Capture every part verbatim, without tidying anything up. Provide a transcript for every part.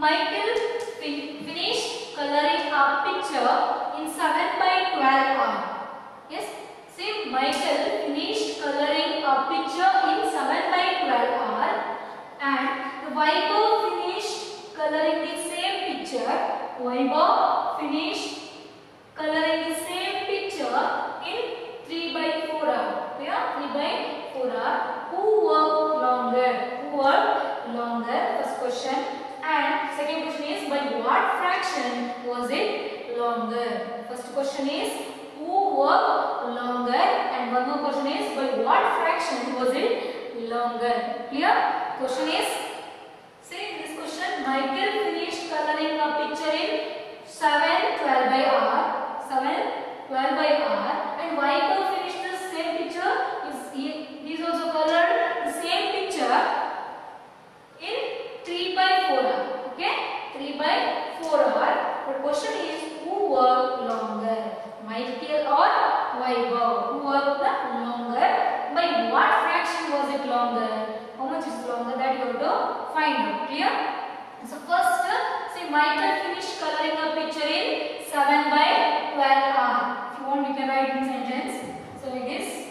Michael fin finished coloring a picture in seven by twelve hours. Yes, see, Michael finished coloring a picture in seven by twelve hours, and the Vaibhav finished coloring the same picture. Vaibhav finished coloring the same picture in three by four hours. Yeah, three by four hours. Who worked longer? Who worked longer? First question. And second question is, by what fraction was it longer? First question is, who worked longer? And one more question is, by what fraction was it longer? Clear? Question is, say in this question, Michael finished coloring a picture in seven twelve by hour. seven twelve by hour. And Vaibhav finished the same picture. He, he is also colored the same picture in three by four hour. Okay? three by four hour. The question is, who worked longer? Michael or Vaibhav? Who worked longer? By what fraction was it longer? How much is longer? That you have to find out. Clear? So first, say Michael finished coloring a picture in seven by twelve hour. If you want, you can write in sentence. So like this.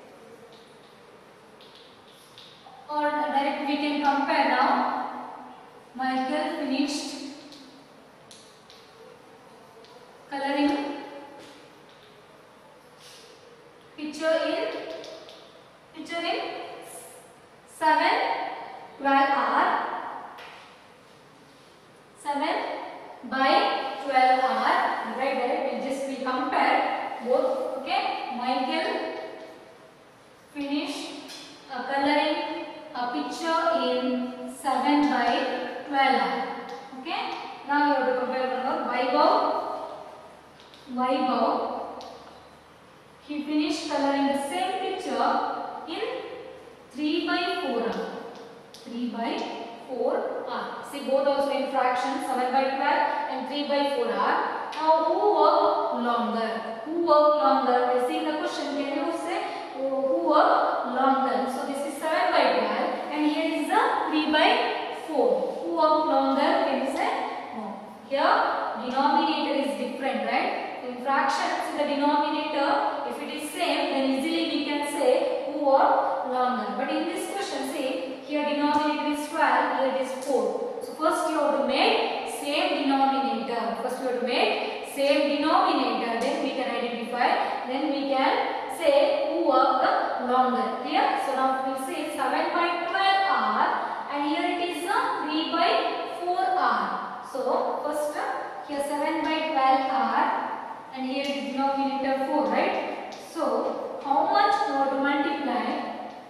Or directly we can compare now. Michael finished coloring picture in picture in seven twelve hour. seven by twelve hour. Right there, we just we compare both. Okay, Michael finished uh, coloring a picture in seven by twelve hour. Okay, now you have to compare one more. Vaibhav. Vaibhav. He finished coloring the same picture in three by four hour. three by four hour. See, both also in fractions, seven by twelve and three by four hour. Now, who worked longer? Who worked longer? I see in the question, can you say who worked longer? So, this is seven by twelve and here is the three by four. Who worked longer? Can you say? No. Here, denominator is different, right? In fractions, in the denominator, if it is same, then easily we can say who worked longer. But in this question, see, here denominator is twelve, here it is four. So first you have to make same denominator. First you have to make same denominator. Then we can identify. Then we can say who worked longer. Clear? So now we will say seven by twelve hour, and here it is three by four hour. So first here seven by twelve hour, and here it is denominator four, right? So how much you have to multiply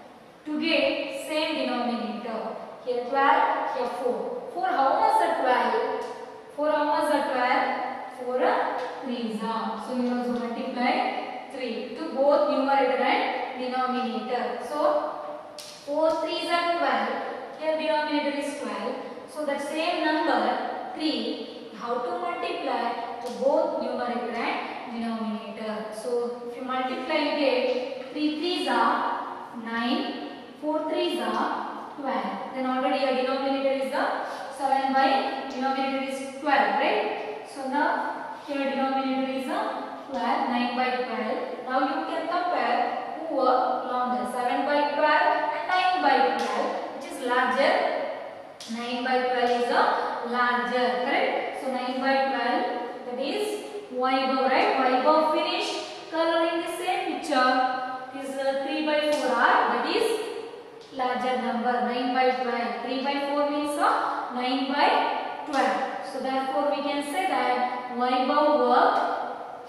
to get same denominator? Here twelve, here four. four, how much is twelve? four, how much is twelve? four threes are. So you also multiply three to both numerator and denominator. So four threes are twelve. Here denominator is twelve. So that same number three, how to multiply to both numerator and denominator? So if you multiply, you get three threes are nine. four threes are twelve. Then already your denominator is the seven by denominator is twelve, right? So now here denominator is a twelve, nine by twelve. Now you can compare who worked longer, seven by twelve and nine by twelve, which is larger. nine by twelve is a larger, correct? So nine by twelve, that is Vaibhav, right? Vaibhav finished coloring the same picture. Is uh, three by four hour, that is larger number, nine by twelve. three by four means uh, nine by twelve. So therefore we can say that Vaibhav worked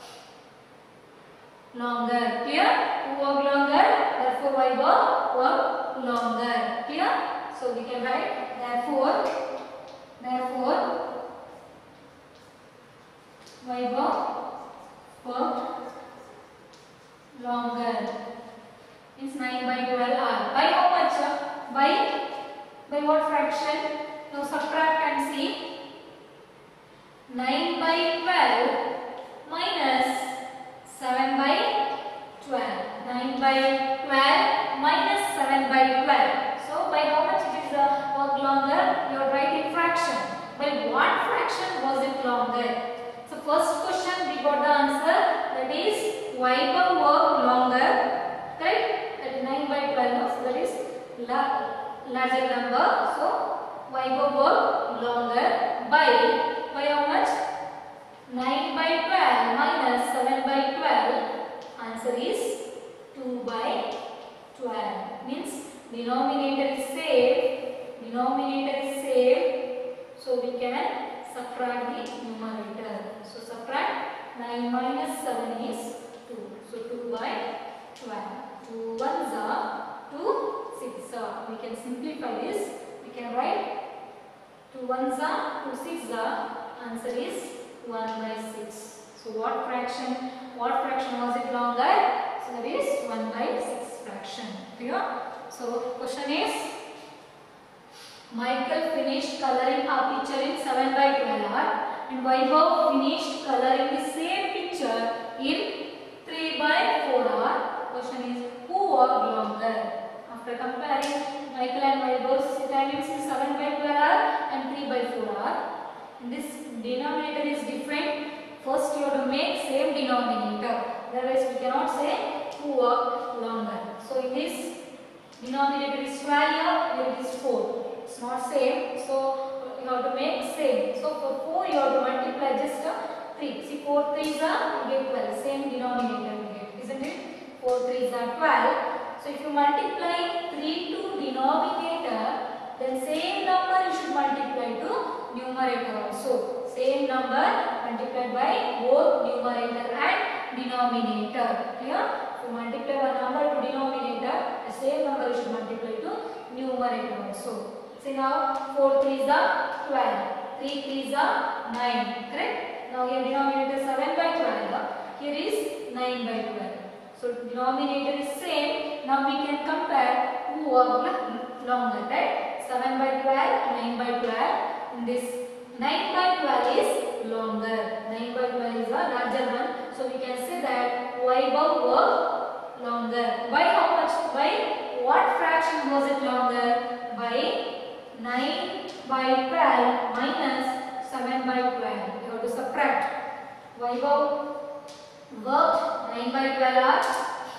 longer. Clear? Who worked longer? Therefore Vaibhav worked longer. Clear? So we can write therefore, therefore Vaibhav worked longer. Means nine by twelve hour. By how much? By, by what fraction? Now subtract and see. nine by twelve minus seven by twelve. nine by twelve minus seven by twelve. So by how much it is uh, work longer? You are writing fraction. By what fraction was it longer? So first question we got the answer, that is Vaibhav worked longer, correct? That is nine by twelve, no? So that is la larger number. So Vaibhav worked longer by by how much? nine by twelve minus seven by twelve. Answer is two by twelve. Means denominator is saved. Denominator is saved. So we can subtract the numerator. So subtract nine minus seven is two. So two by twelve. two ones are two, six are. We can simplify this. We can write two ones are two, six are. Answer is one by six. So what fraction? What fraction was it longer? So that is one by six fraction. Clear? So question is, Michael finished coloring a picture in seven by twelve hour and Vaibhav finished coloring the same picture in three by four hour. Question is, who worked longer? After comparing Michael and Vaibhav's timings in seven by twelve hour and three by four hour, this denominator is different. First you have to make same denominator. Otherwise we cannot say who worked longer. So in this denominator is twelve here, here it is four. It's not same. So you have to make same. So for four you have to multiply just uh, three. See, four threes are you get twelve. Same denominator we get, isn't it? four threes are twelve. So if you multiply three to denominator, then same number you should multiply to numerator also. Same number multiplied by both numerator and denominator. Clear? So multiply one number to denominator, the same number you should multiply to numerator also. See now, four threes are twelve, three threes are nine, correct? Now here denominator seven by twelve, here is nine by twelve. So denominator is same. Now we can compare who worked longer, right? seven by twelve, nine by twelve. In this nine by twelve is longer. nine by twelve is a larger one. So we can say that Vaibhav worked longer. By how much? By what fraction was it longer? By nine by twelve minus seven by twelve. You have to subtract. Vaibhav worked nine by twelve hours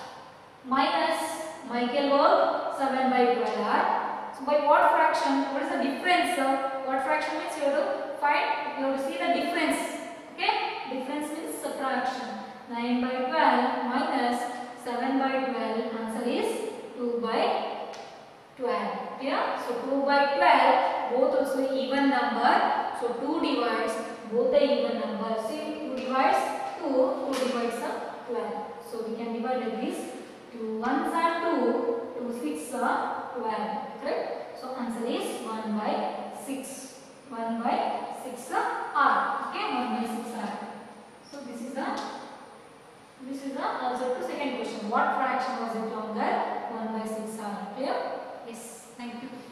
minus Michael worked seven by twelve hours. So by what fraction? What is the difference? Sir? What fraction means you have to find, you have to see the difference. Okay? Difference means subtraction. nine by twelve minus seven by twelve. Answer is two by twelve. Yeah? So two by twelve, both also even number. So two divides both the even number. See, two divides two, two divides twelve. So we can divide like this. two ones are two, two six are twelve. Correct? So answer is one by six. one by six r. Okay, one by six r. So this is the this is the answer to second question. What fraction was it longer? one by six r. Clear? Yes. Thank you.